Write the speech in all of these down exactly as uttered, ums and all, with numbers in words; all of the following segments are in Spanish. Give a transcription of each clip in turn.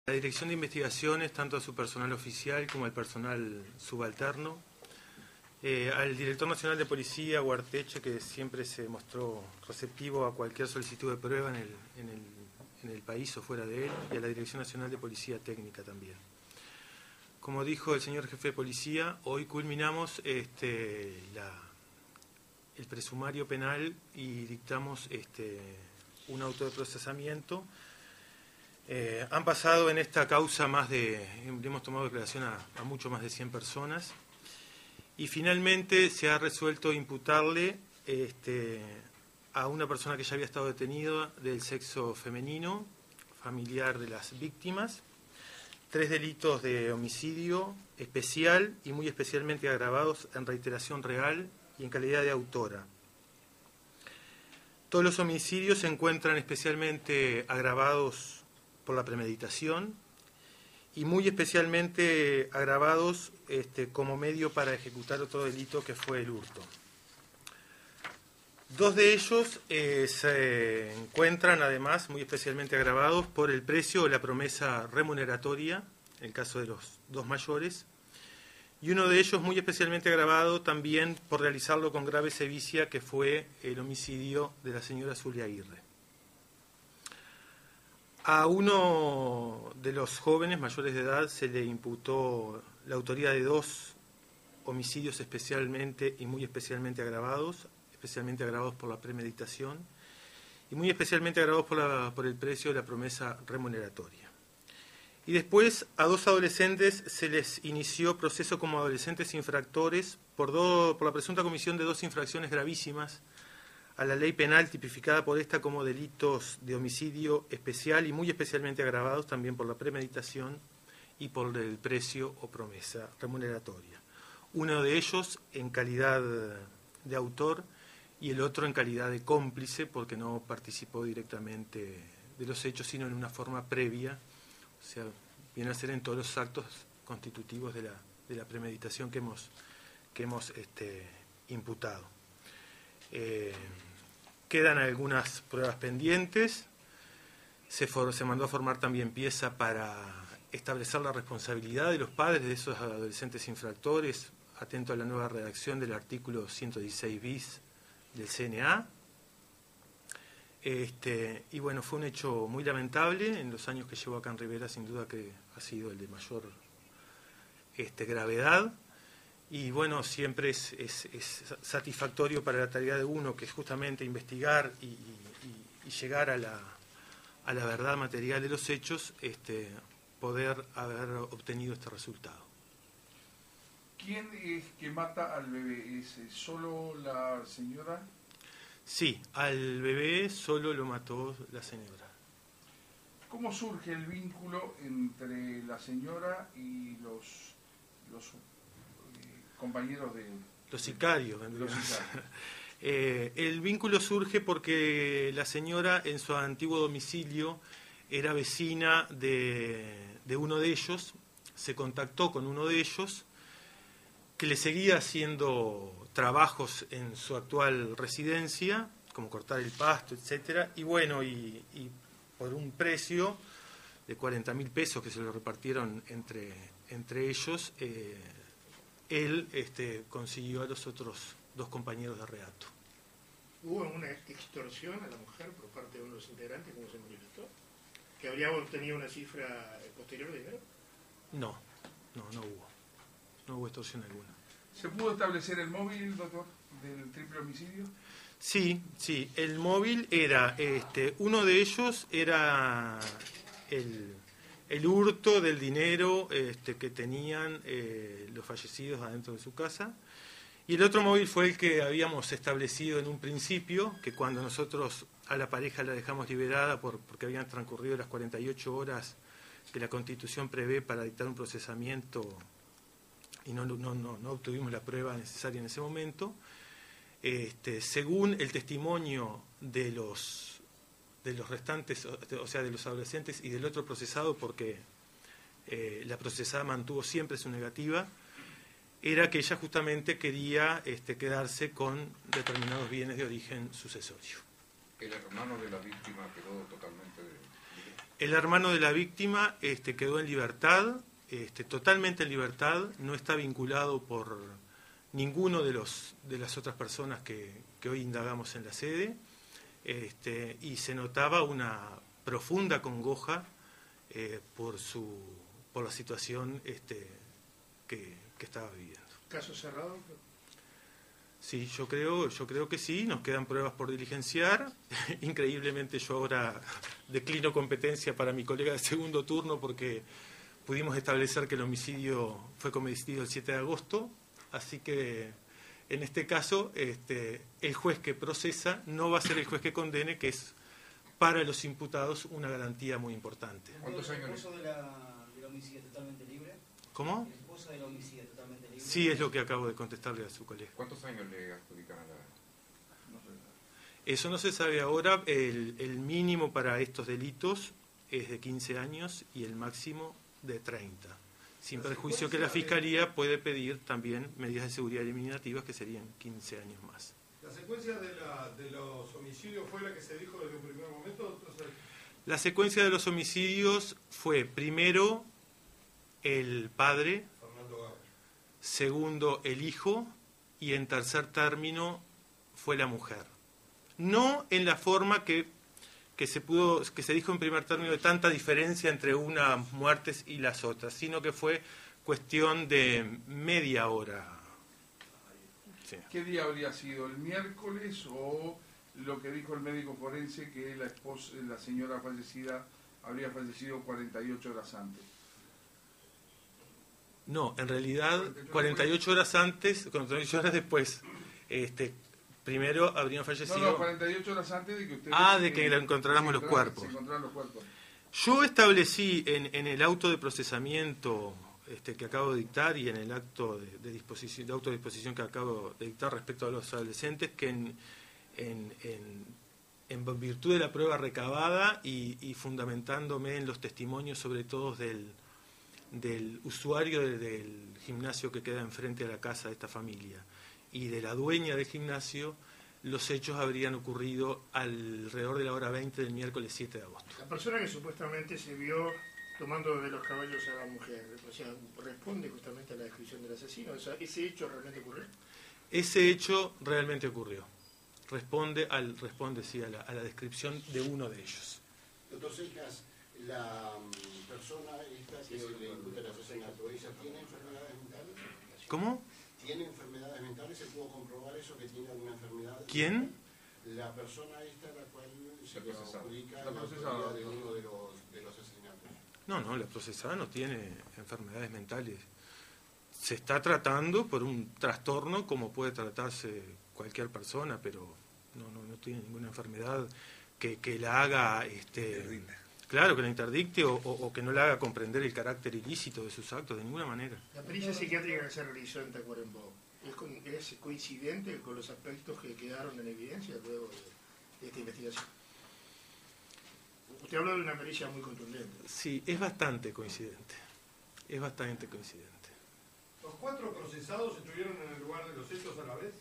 La Dirección de Investigaciones, tanto a su personal oficial como al personal subalterno, eh, al Director Nacional de Policía, Guarteche, que siempre se mostró receptivo a cualquier solicitud de prueba en el, en el, en el país o fuera de él, y a la Dirección Nacional de Policía Técnica también. Como dijo el señor jefe de policía, hoy culminamos este, la, el presumario penal y dictamos este, un auto de procesamiento. Eh, han pasado en esta causa más de, hemos tomado declaración a, a mucho más de cien personas y finalmente se ha resuelto imputarle este, a una persona que ya había estado detenida del sexo femenino, familiar de las víctimas, tres delitos de homicidio especial y muy especialmente agravados en reiteración real y en calidad de autora. Todos los homicidios se encuentran especialmente agravados por la premeditación y muy especialmente agravados este, como medio para ejecutar otro delito que fue el hurto. Dos de ellos eh, se encuentran además muy especialmente agravados por el precio o la promesa remuneratoria, en el caso de los dos mayores, y uno de ellos muy especialmente agravado también por realizarlo con grave sevicia, que fue el homicidio de la señora Zulia Aguirre. A uno de los jóvenes mayores de edad se le imputó la autoría de dos homicidios especialmente y muy especialmente agravados, especialmente agravados por la premeditación y muy especialmente agravados por, la, por el precio de la promesa remuneratoria. Y después a dos adolescentes se les inició proceso como adolescentes infractores por, do, por la presunta comisión de dos infracciones gravísimas a la ley penal, tipificada por esta como delitos de homicidio especial y muy especialmente agravados también por la premeditación y por el precio o promesa remuneratoria. Uno de ellos en calidad de autor y el otro en calidad de cómplice, porque no participó directamente de los hechos, sino en una forma previa, o sea, viene a ser en todos los actos constitutivos de la, de la premeditación que hemos, que hemos este, imputado. Eh, Quedan algunas pruebas pendientes, se, for, se mandó a formar también pieza para establecer la responsabilidad de los padres de esos adolescentes infractores, atento a la nueva redacción del artículo ciento dieciséis bis del C N A. Este, y bueno, fue un hecho muy lamentable, en los años que llevo acá en Rivera sin duda que ha sido el de mayor este, gravedad. Y bueno, siempre es, es, es satisfactorio para la tarea de uno, que es justamente investigar y, y, y llegar a la, a la verdad material de los hechos, este, poder haber obtenido este resultado. ¿Quién es que mata al bebé? ¿Es solo la señora? Sí, al bebé solo lo mató la señora. ¿Cómo surge el vínculo entre la señora y los... los compañeros de... Los sicarios. Los sicarios. eh, el vínculo surge porque la señora en su antiguo domicilio era vecina de, de uno de ellos, se contactó con uno de ellos, que le seguía haciendo trabajos en su actual residencia, como cortar el pasto, etcétera, y bueno, y, y por un precio de cuarenta mil pesos que se lo repartieron entre, entre ellos, eh, él este, consiguió a los otros dos compañeros de reato. ¿Hubo una extorsión a la mujer por parte de uno de los integrantes, como se manifestó? ¿Que habría obtenido una cifra posterior de dinero? No, no, no hubo. No hubo extorsión alguna. ¿Se pudo establecer el móvil, doctor, del triple homicidio? Sí, sí. El móvil era, este, uno de ellos era el... el hurto del dinero este, que tenían eh, los fallecidos adentro de su casa, y el otro móvil fue el que habíamos establecido en un principio, que cuando nosotros a la pareja la dejamos liberada por, porque habían transcurrido las cuarenta y ocho horas que la Constitución prevé para dictar un procesamiento y no, no, no, no obtuvimos la prueba necesaria en ese momento, este, según el testimonio de los de los restantes, o sea, de los adolescentes y del otro procesado, porque eh, la procesada mantuvo siempre su negativa, era que ella justamente quería este, quedarse con determinados bienes de origen sucesorio. ¿El hermano de la víctima quedó totalmente El hermano de la víctima este, quedó en libertad, este, totalmente en libertad, no está vinculado por ninguno de, los, de las otras personas que, que hoy indagamos en la sede, este, y se notaba una profunda congoja eh, por, su, por la situación este, que, que estaba viviendo. ¿Caso cerrado? Sí, yo creo, yo creo que sí, nos quedan pruebas por diligenciar. Increíblemente yo ahora declino competencia para mi colega de segundo turno porque pudimos establecer que el homicidio fue cometido el siete de agosto, así que en este caso este, el juez que procesa no va a ser el juez que condene, que es para los imputados una garantía muy importante. ¿Cuántos años? ¿El esposo de la, del homicidio totalmente libre? ¿Cómo? ¿El esposo del homicidio totalmente libre? Sí, es lo que acabo de contestarle a su colega. ¿Cuántos años le adjudican a la...? No sé. Eso no se sabe ahora. El, el mínimo para estos delitos es de quince años y el máximo de treinta. Sin perjuicio que la Fiscalía puede pedir también medidas de seguridad eliminativas que serían quince años más. ¿La secuencia de, la, de los homicidios fue la que se dijo desde un primer momento? O sea, La secuencia de los homicidios fue primero el padre, Fernando Gaucho. segundo el hijo y en tercer término fue la mujer. No en la forma que, que se pudo, que se dijo en primer término, de tanta diferencia entre unas muertes y las otras, sino que fue cuestión de media hora. Sí. ¿Qué día habría sido? ¿El miércoles o lo que dijo el médico forense, que la esposa, la señora fallecida habría fallecido cuarenta y ocho horas antes? No, en realidad cuarenta y ocho horas antes, cuarenta y ocho horas después. Este, primero habrían fallecido... No, no, cuarenta y ocho horas antes de que ustedes... Ah, de que encontráramos los cuerpos. Se encontraron los cuerpos. Yo establecí en, en el auto de procesamiento este, que acabo de dictar y en el acto de, de, disposición, de autodisposición que acabo de dictar respecto a los adolescentes que en, en, en, en virtud de la prueba recabada y, y fundamentándome en los testimonios sobre todo del, del usuario de, del gimnasio que queda enfrente de la casa de esta familia y de la dueña del gimnasio, los hechos habrían ocurrido alrededor de la hora veinte del miércoles siete de agosto. La persona que supuestamente se vio tomando de los caballos a la mujer, o sea, responde justamente a la descripción del asesino. O sea, ¿ese hecho realmente ocurrió? Ese hecho realmente ocurrió. Responde, al, responde sí, a la, a la descripción de uno de ellos. Doctor Cejas, la um, persona esta que se le imputa el asesinato, ¿ella tiene enfermedades mentales? ¿Cómo? ¿Tiene enfermedades mentales? ¿Se pudo comprobar eso, que tiene alguna enfermedad? ¿Quién? La persona esta a la cual se le procesada. adjudica La la procesada. autoridad de uno de los, de los asesinatos. No, no, la procesada no tiene enfermedades mentales. Se está tratando por un trastorno como puede tratarse cualquier persona, pero no, no, no tiene ninguna enfermedad que, que la haga, este, claro, que la interdicte o, o, o que no la haga comprender el carácter ilícito de sus actos, de ninguna manera. La pericia psiquiátrica que se realizó en Tacuarembó, ¿es, con, ¿es coincidente con los aspectos que quedaron en evidencia luego de, de esta investigación? Usted habló de una pericia muy contundente. Sí, es bastante coincidente. Es bastante coincidente. ¿Los cuatro procesados estuvieron en el lugar de los hechos a la vez?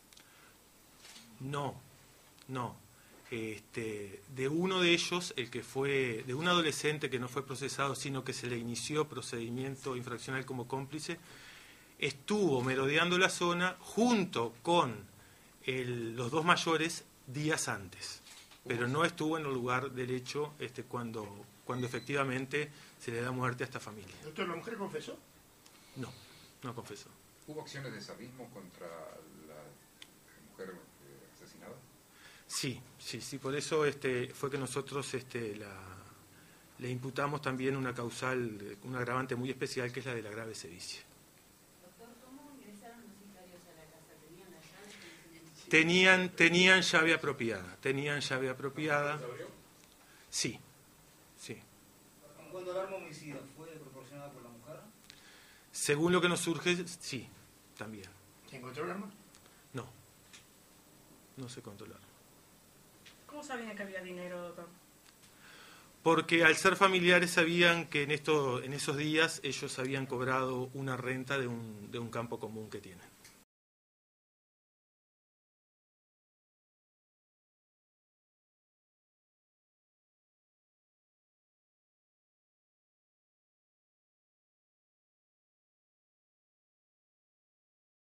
No, no. Este, de uno de ellos, el que fue, de un adolescente que no fue procesado, sino que se le inició procedimiento infraccional como cómplice, estuvo merodeando la zona junto con el, los dos mayores días antes, pero no estuvo en el lugar del hecho este, cuando, cuando efectivamente se le da muerte a esta familia. Doctor, ¿la mujer confesó? No, no confesó. ¿Hubo acciones de sadismo contra la mujer eh, asesinada? Sí, sí, sí, por eso este, fue que nosotros este, la, le imputamos también una causal, un agravante muy especial, que es la de la grave sevicia. Doctor, ¿cómo ingresaron los sicarios a la casa? ¿Tenían la llave? Tenían, tenían llave apropiada, tenían llave apropiada. ¿Se abrió? Sí, sí. En cuanto al arma homicida, ¿fue proporcionada por la mujer? Según lo que nos surge, sí, también. ¿Se encontró el arma? No, no se controlaron. ¿Cómo sabían que había dinero, doctor? Porque al ser familiares sabían que en, esto, en esos días ellos habían cobrado una renta de un, de un campo común que tienen.